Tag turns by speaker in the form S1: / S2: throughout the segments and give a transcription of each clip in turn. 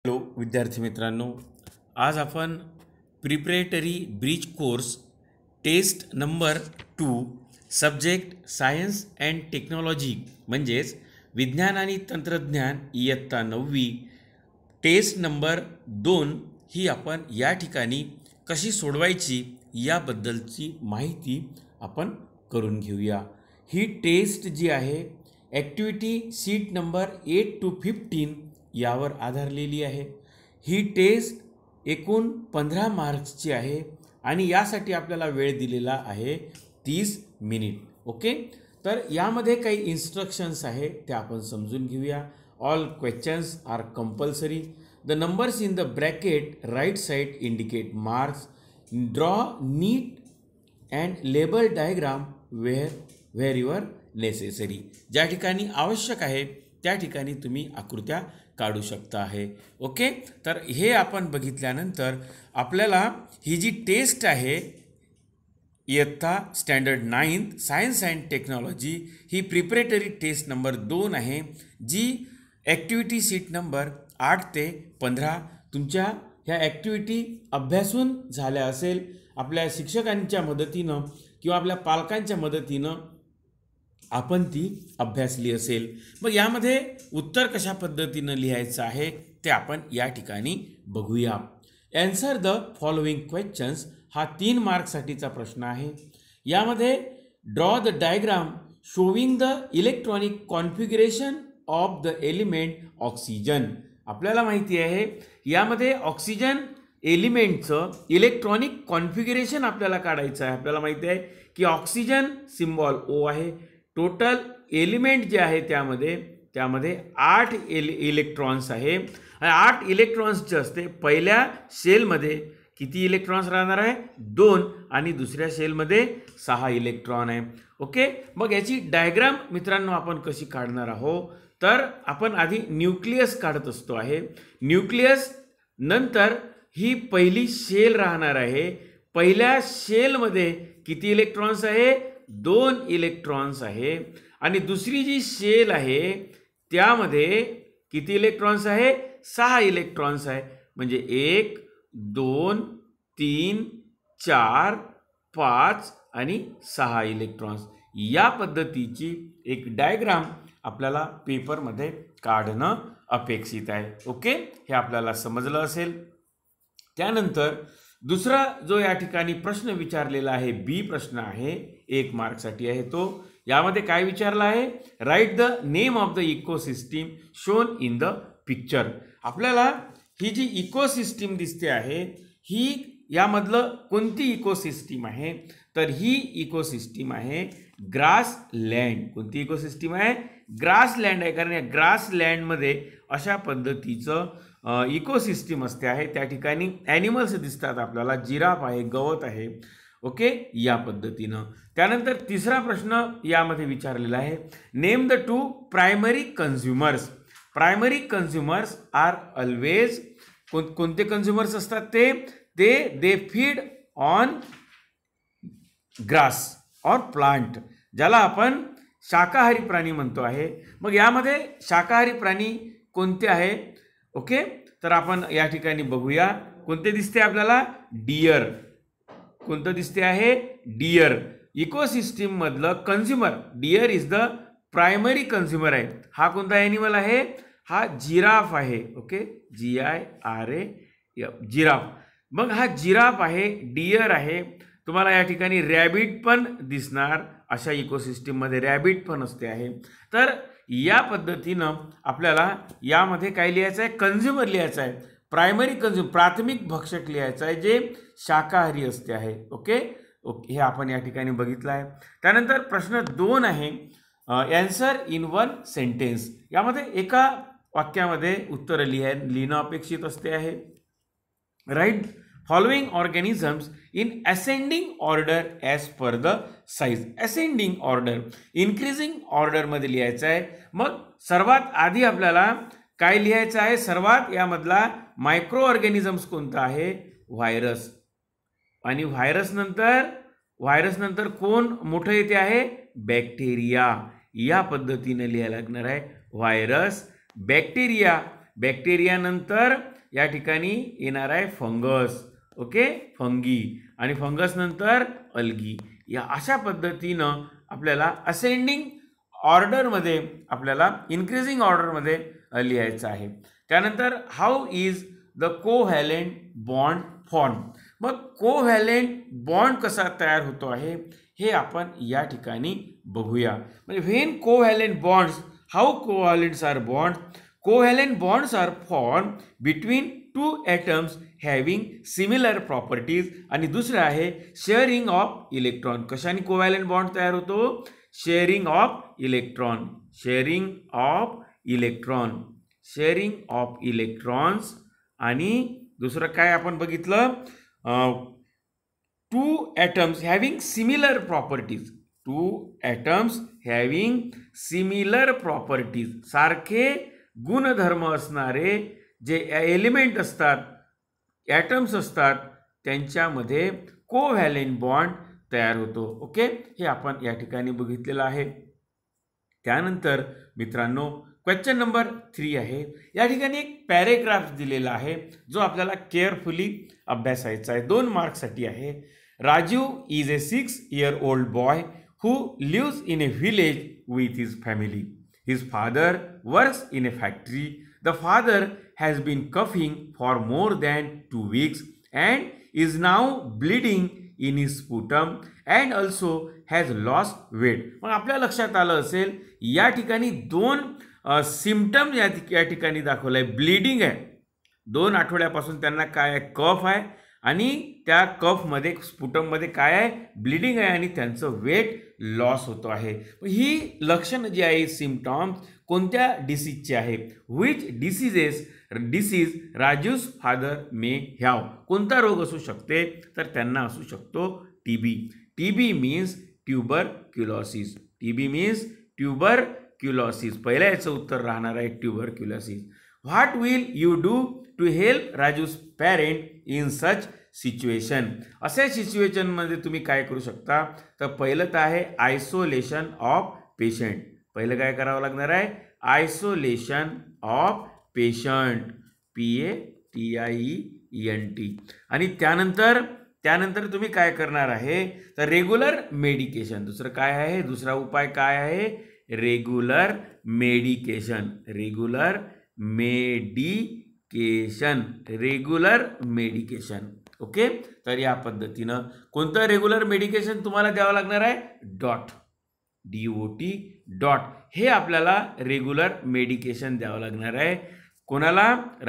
S1: Hello विद्यार्थी मित्रांनो, आज आपण preparatory bridge course test number 2 subject science and technology म्हणजेच विज्ञान आणि तंत्रज्ञान इयत्ता 9वी टेस्ट नंबर 2 ही आपण या ठिकाणी कशी सोडवायची याबद्दलची माहिती आपण करून घेऊया। ही टेस्ट जी आहे ॲक्टिव्हिटी शीट नंबर 8 to 15 यावर आधारलेली आहे। ही टेस्ट एकूण 15 मार्क्सची आहे आणि यासाठी आपल्याला वेळ दिलेला आहे 30 मिनिट। ओके, तर यामध्ये काही इन्स्ट्रक्शन्स आहे ते आपण समजून घेऊया। All questions are compulsory. The numbers in the bracket right side indicate marks. Draw neat and label diagram where your necessary. ज्या ठिकाणी आवश्यक आहे त्या ठिकाणी तुम्ही आकृत्या काढू शकता आहे। ओके, तर हे आपण बघितल्यानंतर आपल्याला ही जी टेस्ट आहे इयत्ता स्टँडर्ड 9 सायन्स अँड टेक्नॉलॉजी ही प्रिपरेटरी टेस्ट नंबर 2 आहे, जी ॲक्टिव्हिटी शीट नंबर 8 ते 15 तुमच्या ह्या ॲक्टिव्हिटी अभ्यासून झाल्या असेल, आपल्या शिक्षकांच्या मदतीनं किंवा आपल्या पालकांच्या मदतीनं आपण ती अभ्यासली असेल। मग यामध्ये उत्तर कशा पद्धतीनं लिहायचं आहे ते आपण या ठिकाणी बघूया। आन्सर द फॉलोइंग क्वेश्चन्स हा 3 मार्क्ससाठीचा प्रश्न आहे। यामध्ये draw the diagram showing the electronic configuration of the element oxygen. आपल्याला माहिती आहे यामध्ये ऑक्सिजन एलिमेंटचं इलेक्ट्रॉनिक कॉन्फिगरेशन आपल्याला काढायचं आहे। आपल्याला माहिती आहे की ऑक्सिजन सिम्बॉल O आहे। टोटल एलिमेंट जे आहे त्यामध्ये 8 इलेक्ट्रॉन्स आहे। 8 इलेक्ट्रॉन्स जे असते पहिल्या शेलमध्ये किती इलेक्ट्रॉन्स राहणार आहे 2 आणि दुसऱ्या शेलमध्ये 6 इलेक्ट्रॉन आहे। ओके, मग याची डायग्राम मित्रांनो आपण कशी काढणार आहोत, तर आपण आधी न्यूक्लियस काढत असतो आहे। न्यूक्लियस नंतर ही पहिली शेल राहणार आहे। पहिल्या शेलमध्ये किती इलेक्ट्रॉन्स आहे 2 इलेक्ट्रॉन्स आहे आणि दुसरी जी शेल आहे त्यामध्ये किती इलेक्ट्रॉन्स आहे 6 इलेक्ट्रॉन्स आहे। म्हणजे 1 2 3 4 5 आणि 6 इलेक्ट्रॉन्स। या पद्धतीची एक डायग्राम आपल्याला पेपरमध्ये काढणं अपेक्षित आहे। ओके, हे आपल्याला समजलं असेल। त्यानंतर दुसरा जो या ठिकाणी प्रश्न विचारलेला आहे बी प्रश्न आहे 1 मार्कसाठी आहे। तो यामध्ये काय विचारला आहे, right the name of the ecosystem shown in the picture. आपल्याला ही जी इकोसिस्टीम दिसते आहे ही यामधलं कोणती इकोसिस्टीम आहे, तर ही इकोसिस्टीम आहे ग्रासलँड। कोणती इकोसिस्टीम आहे ग्रासलँड आहे, कारण या ग्रासलँडमध्ये अशा पद्धतीचं इकोसिस्टीम असते आहे। त्या ठिकाणी ॲनिमल्स दिसतात आपल्याला, जिराफ आहे, गवत आहे। ओके, या पद्धतीनं। त्यानंतर तिसरा प्रश्न यामध्ये विचारलेला आहे, name the 2 primary consumers. Primary consumers are always कोणते कन्झ्युमर्स असतात ते दे फीड ऑन ग्रास और प्लांट, ज्याला आपण शाकाहारी प्राणी म्हणतो आहे। मग यामध्ये शाकाहारी प्राणी कोणते आहे, ओके, तर आपण या ठिकाणी बघूया कोणते दिसते आपल्याला डियर। कोणतं दिसते आहे डियर। इकोसिस्टीम मधलं consumer deer is the primary consumer आहे। हा कोणता ॲनिमल आहे, हा जिराफ आहे। Okay, GIRAF giraffe. मग हा जिराफ आहे, डियर आहे। तुम्हाला या ठिकाणी रॅबिट पण दिसणार, अशा इकोसिस्टीम मध्ये रॅबिट पण असते आहे। तर या पद्धतीनं आपल्याला यामध्ये काय लिहायचं आहे, कन्झ्युमर लिहायचं आहे, प्रायमरी कन्झ्युमर प्राथमिक भक्षक लिहायचं आहे जे शाकाहारी असते आहे। ओके, हे आपण या ठिकाणी बघितलं आहे। त्यानंतर प्रश्न 2 आहे, आन्सर इन 1 सेंटेन्स। यामध्ये एका वाक्यामध्ये उत्तर लिहिणं अपेक्षित असते आहे। Write following organisms in ascending order as per the size. Ascending order, increasing ऑर्डरमध्ये लिहायचं आहे। मग सर्वात आधी आपल्याला काय लिहायचं आहे, सर्वात यामधला मायक्रो ऑर्गॅनिझम्स कोणता आहे व्हायरस, आणि व्हायरस नंतर कोण मोठं येते आहे बॅक्टेरिया। या पद्धतीने लिहायला लागणार आहे व्हायरस, बॅक्टेरिया बॅक्टेरिया नंतर या ठिकाणी येणार आहे फंगस, ओके, फंगी, आणि फंगस नंतर अल्गी. या अशा पद्धतीनं आपल्याला असेंडिंग ऑर्डरमध्ये आपल्याला इन्क्रीजिंग ऑर्डरमध्ये लिहायचं आहे. त्यानंतर how is the covalent bond form. मग कोव्हॅलेंट बॉन्ड कसा तयार होतो आहे हे आपण या ठिकाणी बघूया. म्हणजे when covalent bonds, how covalents are bond. Covalent bonds are form between two atoms having similar properties. आणि दुसरं आहे शेअरिंग ऑफ इलेक्ट्रॉन. कशाने कोव्हॅलेंट बॉन्ड तयार होतो? Sharing of electron, sharing of electron, sharing of electrons. आणि दुसरं काय आपण बघितलं? Two atoms having similar properties, two atoms having similar properties, सारखे गुणधर्म असणारे जे एलिमेंट असतात, ॲटम्स असतात, त्यांच्यामध्ये कोव्हॅलेंट बॉन्ड तयार होतो. ओके, हे आपण या ठिकाणी बघितलेलं आहे. त्यानंतर मित्रांनो क्वेश्चन नंबर 3 आहे. या ठिकाणी एक पॅरेग्राफ दिलेला आहे जो आपल्याला केअरफुली अभ्यासायचा आहे. 2 मार्क्ससाठी आहे. Raju is a 6 year old boy who lives in a village with his family. His father works in a factory. The father has been coughing for more than 2 weeks and is now bleeding in his sputum and also has lost weight. मग आपल्या लक्षात आलं असेल या ठिकाणी 2 symptom या ठिकाणी दाखवलं आहे. ब्लीडिंग आहे, 2 आठवड्यापासून त्यांना काय आहे? कफ आहे, आणि त्या कफमध्ये स्पुटममध्ये काय आहे? ब्लीडिंग आहे, आणि त्यांचं वेट लॉस होतो आहे. ही लक्षणं जी आहे, सिम्पटॉम्स कोणत्या डिसीजचे आहे? Which disease Raju's father may have. कोणता रोग असू शकते? तर त्यांना असू शकतो TB. TB means tuberculosis. TB means tuberculosis. पहिल्या याचं उत्तर राहणार आहे tuberculosis. What will you do to help Raju's parent in such situation. अशा सिच्युएशनमध्ये तुम्ही काय करू शकता? तर पहिलं तर आहे आयसोलेशन ऑफ पेशंट. पहिलं काय करावं लागणार आहे? Isolation of patient, PATIENT. आणि त्यानंतर तुम्ही काय करणार आहे? तर रेग्युलर मेडिकेशन. दुसरं काय आहे? दुसरा उपाय काय आहे? Regular medication, regular medication, regular medication. Okay, तर या पद्धतीनं कोणतं रेग्युलर मेडिकेशन तुम्हाला द्यावं लागणार आहे? DOT, DOT. हे आपल्याला रेग्युलर मेडिकेशन द्यावं लागणार आहे. कोणाला?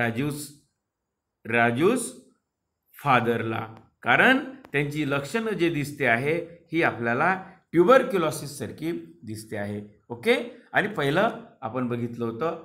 S1: राजूस फादरला. कारण त्यांची लक्षणं जे दिसते आहे ही आपल्याला ट्युबरक्युलोसिस सारखी दिसते आहे. ओके, आणि पहिलं आपण बघितलं होतं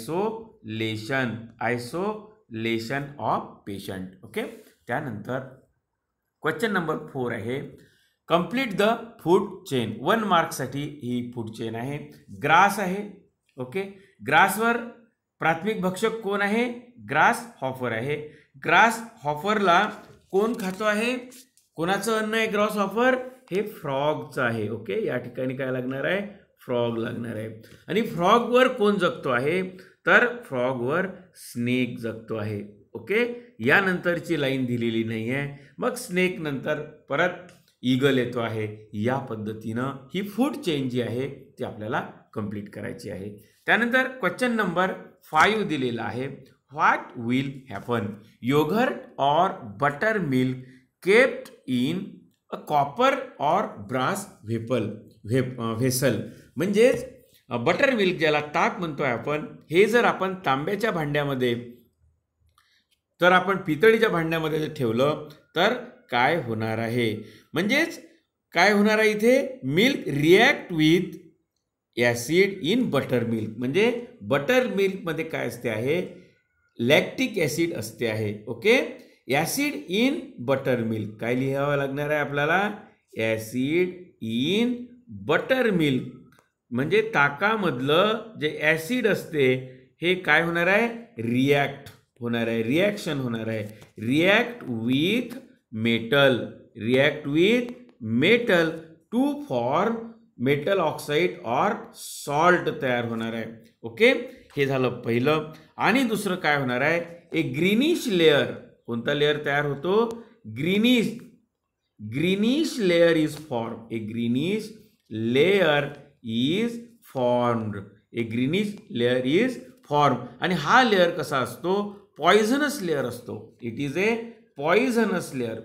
S1: आयसोलेशन ऑफ पेशंट. ओके, त्यानंतर क्वेश्चन नंबर 4 आहे. Complete the food chain. 1 मार्क्ससाठी ही फूड चेन आहे. ग्रास आहे. ओके, ग्रासवर प्राथमिक भक्षक कोण आहे? ग्रास हॉफर आहे. ग्रास हॉफरला कोण खातो आहे? कोणाचं अन्न आहे ग्रास हॉफर? हे फ्रॉगचं आहे. ओके, या ठिकाणी काय लागणार आहे? फ्रॉग लागणार आहे. आणि फ्रॉगवर कोण जगतो आहे? तर फ्रॉगवर स्नेक जगतो आहे. ओके, यानंतरची लाईन दिलेली नाही आहे. मग स्नेक नंतर परत ईगल येतो आहे. या पद्धतीनं ही फूड चेन जी आहे ती आपल्याला कंप्लीट करायची आहे. त्यानंतर क्वेश्चन नंबर 5 दिलेला आहे. What will happen? Yogurt or buttermilk kept in a copper or brass vessel. म्हणजेच बटर मिल्क ज्याला ताक म्हणतोय आपण, हे जर आपण तांब्याच्या भांड्यामध्ये, तर आपण पितळीच्या भांड्यामध्ये जर ठेवलं तर काय होणार आहे? म्हणजेच काय होणार आहे इथे? Milk react with acid in buttermilk. म्हणजे बटर मिल्कमध्ये काय असते आहे? लॅक्टिक ॲसिड असते आहे. Okay, acid in buttermilk काय लिहावं लागणार आहे आपल्याला? Acid in buttermilk. म्हणजे ताकामधलं जे ॲसिड असते हे काय होणार आहे? रिॲक्ट होणार आहे, रिॲक्शन होणार आहे. React with metal to form metal oxide और सॉल्ट तयार होणार आहे. ओके, हे झालं पहिलं. आणि दुसरं काय होणार आहे, ए ग्रीनिश लेअर. कोणता लेअर तयार होतो, greenish layer is form. A greenish layer is formed. A greenish layer is form. आणि हा लेअर कसा असतो, पॉइझनस लेअर असतो. It is a poisonous layer.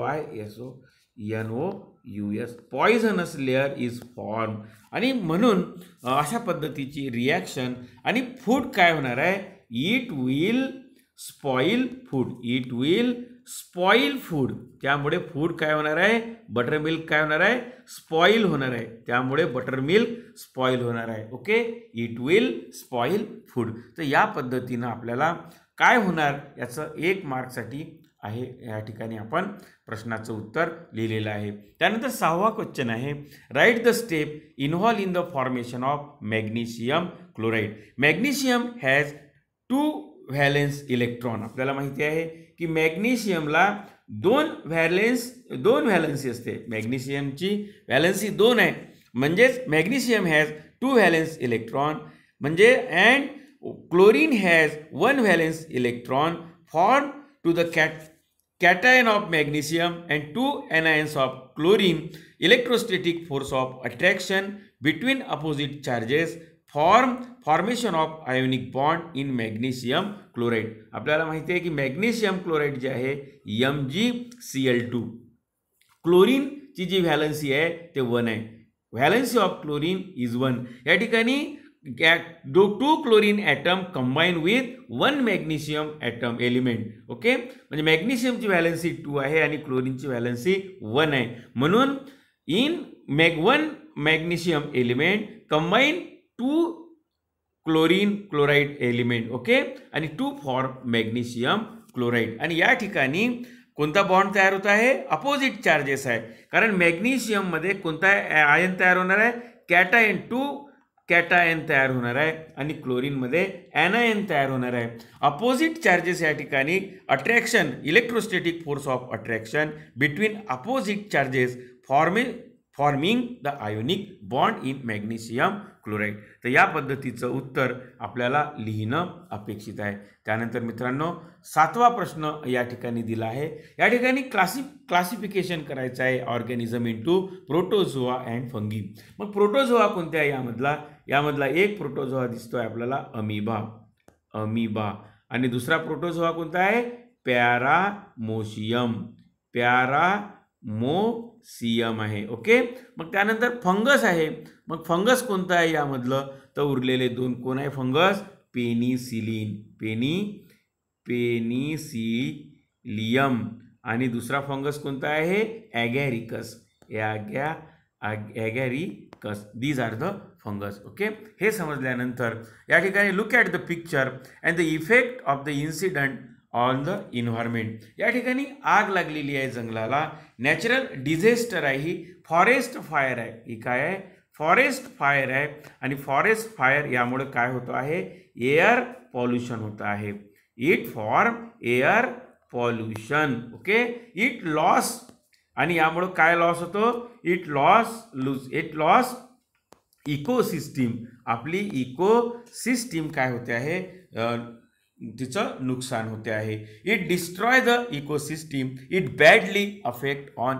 S1: POISONOUS. Poisonous layer is form. आणि म्हणून अशा पद्धतीची रिॲक्शन. आणि फूड काय होणार आहे, it will spoil food. It will spoil food. त्यामुळे फूड काय होणार आहे, बटर मिल्क काय होणार आहे, स्पॉइल होणार आहे. त्यामुळे बटर मिल्क स्पॉइल होणार आहे. Okay, it will spoil food. तर या पद्धतीनं आपल्याला काय होणार याचं 1 मार्कसाठी आहे. या ठिकाणी आपण प्रश्नाचं उत्तर लिहिलेलं आहे. त्यानंतर 6वा क्वेश्चन आहे, right the step involve in the formation of magnesium chloride. Magnesium has 2 valence electron. आपल्याला माहिती आहे की मॅग्नेशियमला 2 व्हॅलेन्सी असते. मॅग्नेशियमची व्हॅलेन्सी 2 आहे. म्हणजेच मॅग्नेशियम हॅज 2 व्हॅलेन्स इलेक्ट्रॉन. म्हणजे and chlorine has 1 valence electron. Form to the cation of magnesium and 2 anions of chlorine. Electrostatic force of attraction between opposite charges formation of ionic bond in magnesium chloride. आपल्याला माहिती आहे की magnesium chloride जे आहे MgCl2. क्लोरीनची जी valency आहे ते 1 आहे. Valency of chlorine is 1. या ठिकाणी 2 chlorine atom combine with 1 magnesium atom element. Okay, म्हणजे मॅग्नेशियमची व्हॅलन्सी 2 आहे आणि क्लोरीनची व्हॅलन्सी 1 आहे. म्हणून in 1 magnesium element combine 2 chlorine chloride element. Okay, आणि 2 फॉर मॅग्नेशियम क्लोराईड. आणि या ठिकाणी कोणता बॉन्ड तयार होत आहे, अपोजिट चार्जेस आहे. कारण मॅग्नेशियममध्ये कोणता आयन तयार होणार आहे, कॅटायन. 2 कॅटायन तयार होणार आहे आणि क्लोरीनमध्ये ॲनायन तयार होणार आहे. अपोजिट चार्जेस या ठिकाणी attraction, electrostatic force of attraction between opposite charges forming the ionic bond in magnesium chloride. तर या पद्धतीचं उत्तर आपल्याला लिहिणं अपेक्षित आहे. त्यानंतर मित्रांनो 7वा प्रश्न या ठिकाणी दिला आहे. या ठिकाणी क्लासिफिकेशन करायचं आहे organism into protozoa and fungi. मग प्रोटोझोआ कोणत्या आहे यामधला एक प्रोटोझोआ दिसतोय आपल्याला अमीबा. आणि दुसरा प्रोटोझोआ कोणता आहे, पॅरामोसियम आहे. ओके, मग त्यानंतर फंगस आहे. मग फंगस कोणता आहे यामधलं, तर उरलेले 2 कोण आहे फंगस, पेनिसिलियम. आणि दुसरा फंगस कोणता आहे, agaricus. These are the fungus. Okay, हे समजल्यानंतर या ठिकाणी look at the picture and the effect of the incident on the environment. या ठिकाणी आग लागलेली आहे जंगलाला, नॅचरल डिझेस्टर आहे, ही फॉरेस्ट फायर आहे. ही काय आहे, फॉरेस्ट फायर आहे. आणि फॉरेस्ट फायर यामुळे काय होतं आहे, एअर पॉल्युशन होतं आहे. It form air pollution. Okay, it loss. आणि यामुळे काय लॉस होतो, इट लॉस इकोसिस्टीम. आपली इकोसिस्टीम काय होते आहे, तिचं नुकसान होते आहे. It destroy the ecosystem. It badly affect on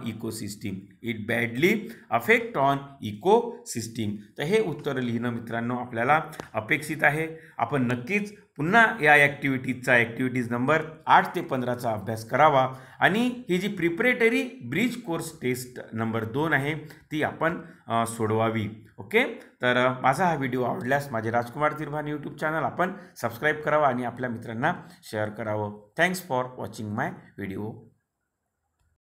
S1: ecosystem. तर हे उत्तर लिहिणं मित्रांनो आपल्याला अपेक्षित आहे. आपण नक्कीच पुन्हा या ॲक्टिव्हिटीज नंबर 8 ते 15चा अभ्यास करावा. आणि ही जी preparatory bridge course test number 2 आहे ती आपण सोडवावी. ओके, तर माझा हा व्हिडिओ आवडल्यास माझे राजकुमार तिरभान यूट्यूब चॅनल आपण सबस्क्राईब करावा आणि आपल्या मित्रांना शेअर करावं. Thanks for watching my video.